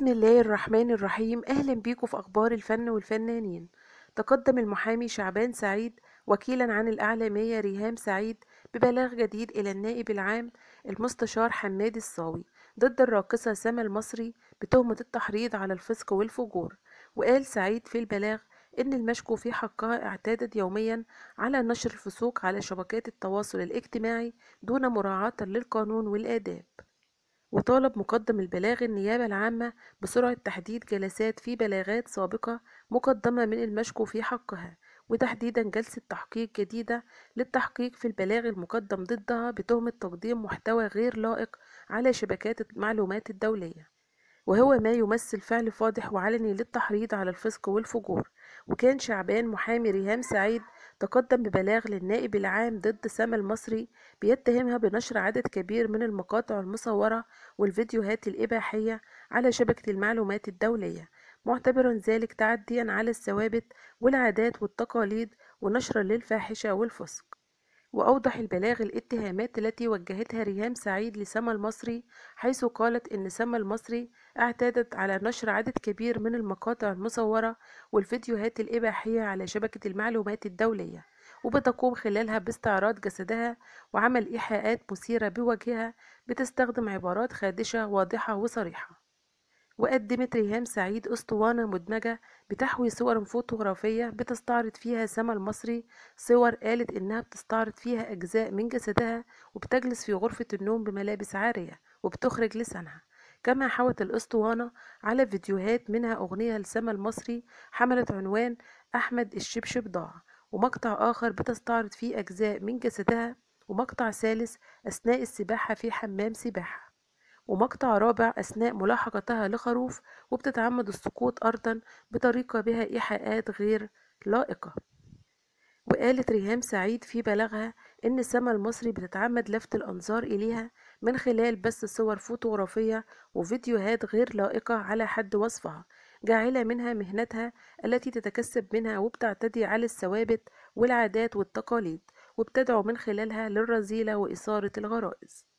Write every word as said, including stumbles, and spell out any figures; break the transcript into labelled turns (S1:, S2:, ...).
S1: بسم الله الرحمن الرحيم. أهلا بيكم في أخبار الفن والفنانين. تقدم المحامي شعبان سعيد وكيلا عن الإعلامية ريهام سعيد ببلاغ جديد إلى النائب العام المستشار حماد الصاوي ضد الراقصة سما المصري بتهمة التحريض على الفسق والفجور. وقال سعيد في البلاغ إن المشكو في حقها اعتادت يوميا على نشر الفسوق على شبكات التواصل الاجتماعي دون مراعاة للقانون والآداب. وطالب مقدم البلاغ النيابة العامة بسرعة تحديد جلسات في بلاغات سابقة مقدمة من المشكو في حقها، وتحديدا جلسة تحقيق جديدة للتحقيق في البلاغ المقدم ضدها بتهمة تقديم محتوى غير لائق على شبكات المعلومات الدولية، وهو ما يمثل فعل فاضح وعلني للتحريض على الفسق والفجور. وكان شعبان محامي ريهام سعيد تقدم ببلاغ للنائب العام ضد سما المصري بيتهمها بنشر عدد كبير من المقاطع المصورة والفيديوهات الإباحية على شبكة المعلومات الدولية، معتبرا ذلك تعديا على الثوابت والعادات والتقاليد ونشرا للفاحشة والفسق. وأوضح البلاغ الاتهامات التي وجهتها ريهام سعيد لسما المصري، حيث قالت إن سما المصري اعتادت على نشر عدد كبير من المقاطع المصورة والفيديوهات الإباحية على شبكة المعلومات الدولية، وبتقوم خلالها باستعراض جسدها وعمل إيحاءات مثيرة بوجهها بتستخدم عبارات خادشة واضحة وصريحة. وقدمت ريهام سعيد أسطوانة مدمجة بتحوي صور فوتوغرافية بتستعرض فيها سما المصري، صور قالت إنها بتستعرض فيها أجزاء من جسدها وبتجلس في غرفة النوم بملابس عارية وبتخرج لسانها. كما حوت الأسطوانة على فيديوهات منها أغنية لسما المصري حملت عنوان أحمد الشبشب ضاع، ومقطع آخر بتستعرض فيه أجزاء من جسدها، ومقطع ثالث أثناء السباحة في حمام سباحة، ومقطع رابع أثناء ملاحقتها لخروف وبتتعمد السقوط أرضا بطريقة بها إيحاءات غير لائقة. وقالت ريهام سعيد في بلاغها إن سما المصري بتتعمد لفت الأنظار إليها من خلال بث صور فوتوغرافية وفيديوهات غير لائقة على حد وصفها، جاعلة منها مهنتها التي تتكسب منها وبتعتدي على الثوابت والعادات والتقاليد، وبتدعو من خلالها للرذيلة وإثارة الغرائز.